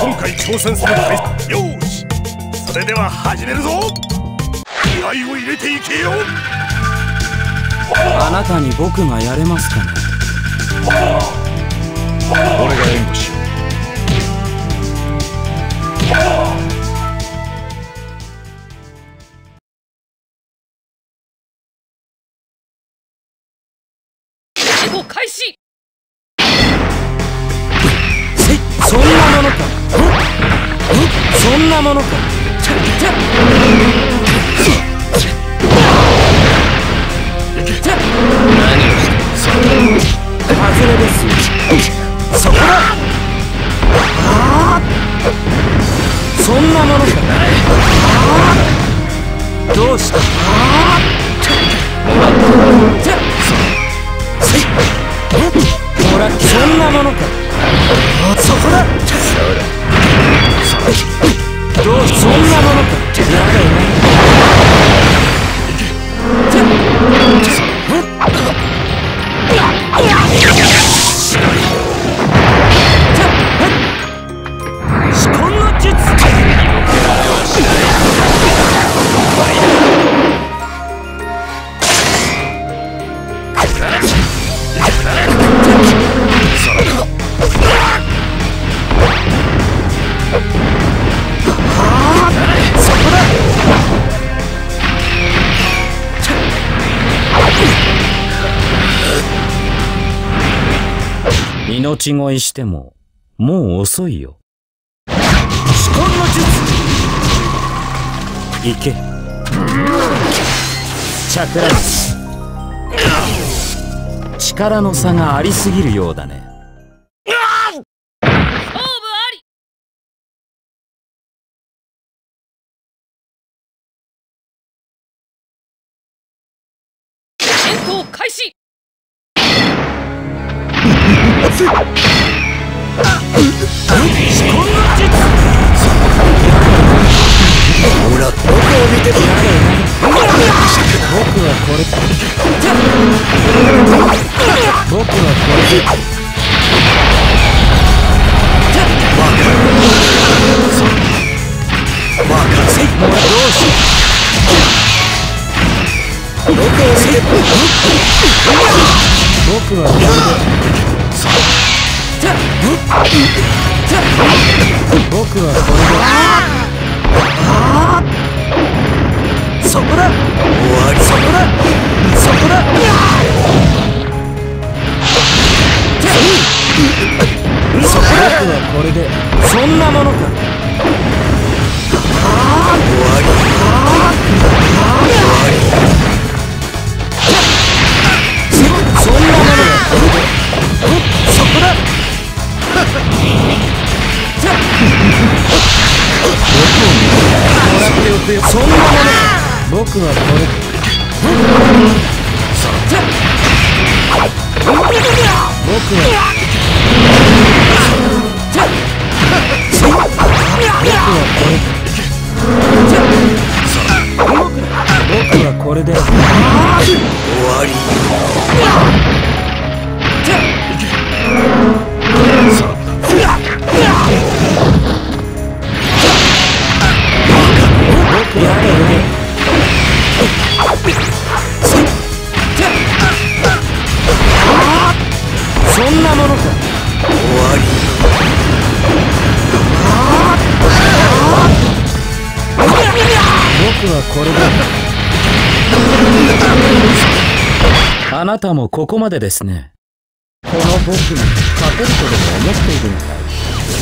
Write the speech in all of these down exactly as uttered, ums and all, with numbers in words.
今回挑戦する対戦。よーし、それでは始めるぞ。気合を入れていけよ。 あなたに僕がやれますかね。 俺が援護しよう。 開始。 そんなものか。そんなものか。外れです。そこだ。そんなものか。どうした。ほら、そんなものか。そこだ。どう、そんなものか。やだよね。至根の術。命乞いしてももう遅いよ。至根の術。行け。チャクラ術。力の差がありすぎるようだね。 勝負あり。戦闘開始。至根の術。 ほら、どこを見ても僕はこれ。僕はこれ。 バカせい。 もうどうし。 どこを見ても僕はこれで。僕はこれで。そこだ。終わり。そこだ。そこだ。そこだ。僕はこれで。そんなものか。終わり。そんなものがこれで。そこだ。もらっておくよ。そんなものか。僕はこれ。僕は。僕はこれで。終わり。僕やれよね。そんなものか。終わり。僕はこれだ。あなたもここまでですね。この僕に勝てるとでも思っているのかい。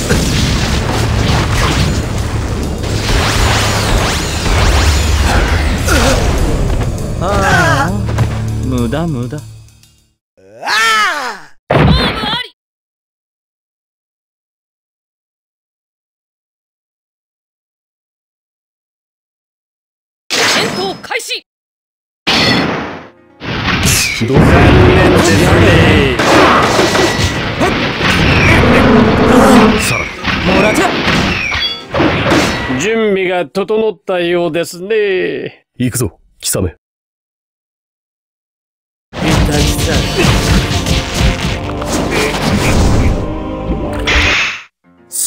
ああ、無駄無駄。 戦闘開始。 残念ですね。さらもらった。 準備が整ったようですね。 行くぞ、貴様。 痛いさ。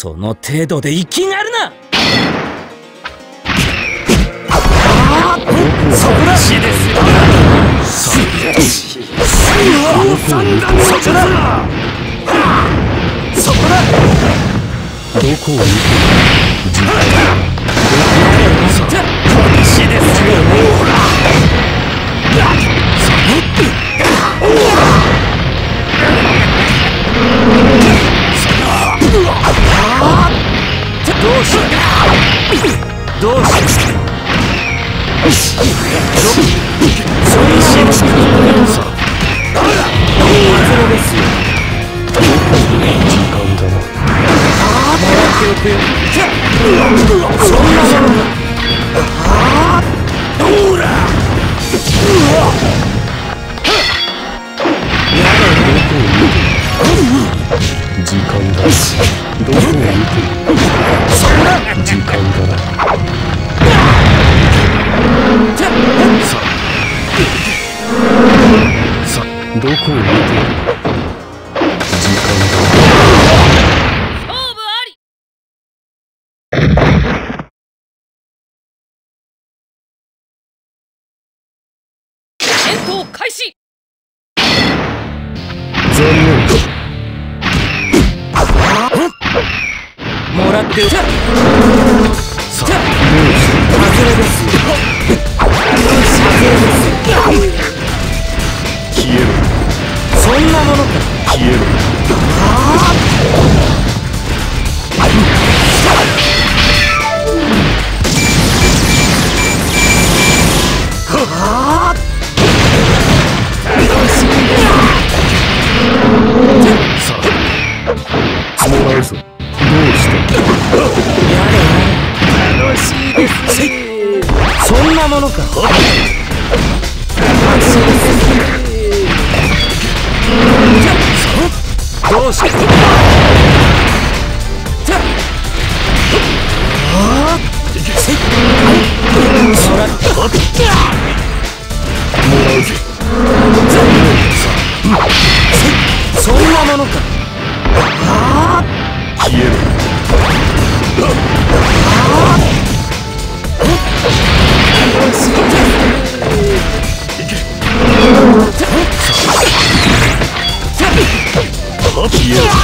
その程度で生きがるな。 そこだ。死ですよ。三段そこだ。そこだ。 どこを見ても死ですよ。ほら。 どうしたどうしたそんなものしかですよ。時間だな。もらっておくよ。そんなものか。 ほら。 時間だし、どこを見てる。そんな時間だな。さあ、どこを見てる。時間だな。 勝負あり。戦闘開始。 残念だ。もらっておく。さあ、どうして外れですよ。外れですよ。消えろ。そんなものか。消えろ。さあ、もらうぞ。どうした。やれ楽しいですね。そんなものか。どうした。もらうぜ。そんなものか。消えろ。消えろ。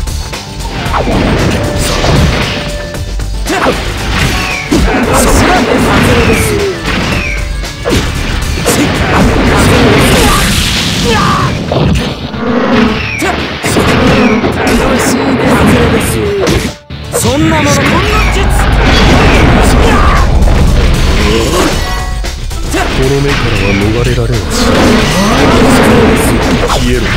そんなもの。こんな術。この目からは逃れられはしない。消えろ。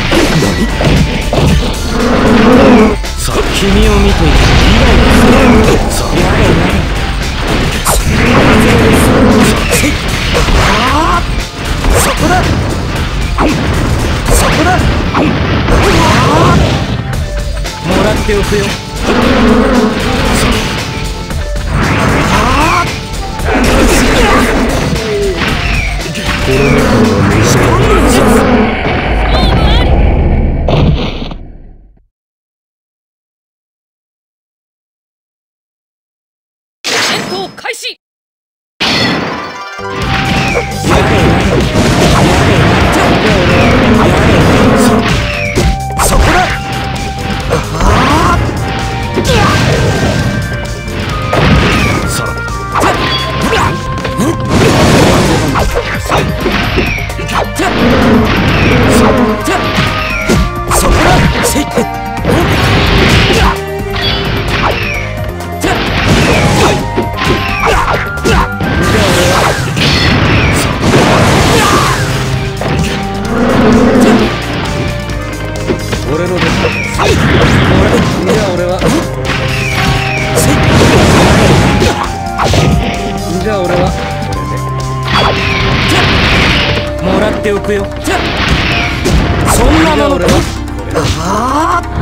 さあ、君を見ている以外です。さあ、やれやれ。そこだ。そこだ。もらっておくよ。この目からは逃れられない。 開始。 そこだ。さあ。そこだ。俺のです。俺、じゃあ俺は。じゃあ俺はこれでもらっておくよ。そんなものか。ああ。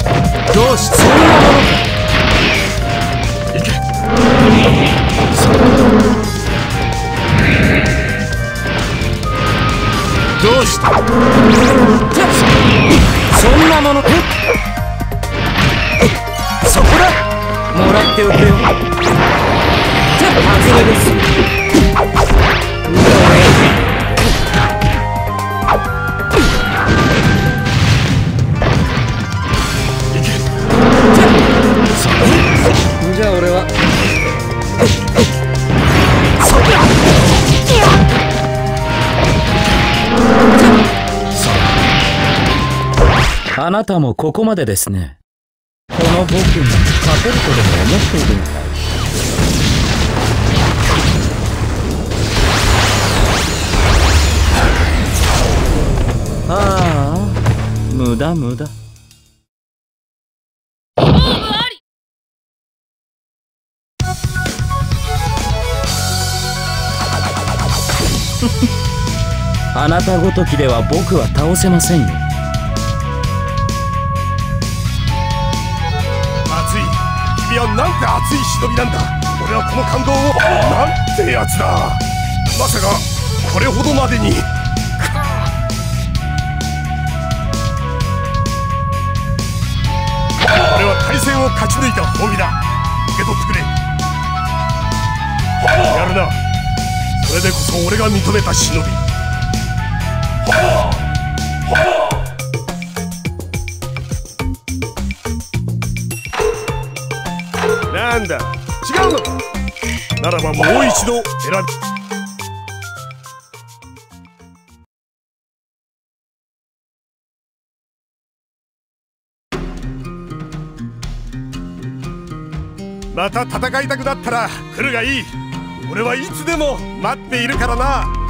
どうしてそんなものか。 したそんなものそこだもらっておくよ外れですじゃあ俺はあなたもここまでですね。この僕に勝てるとでも思っているのかい。ああ、無駄無駄。あなたごときでは僕は倒せませんよ。 熱い。君はなんて熱い忍びなんだ。俺はこの感動をなんてやつだ。まさかこれほどまでに。これは対戦を勝ち抜いた褒美だ。受け取ってくれ。やるな。それでこそ俺が認めた忍び。なんだ、違うのか。ならばもう一度選び。また戦いたくなったら来るがいい。俺はいつでも待っているからな。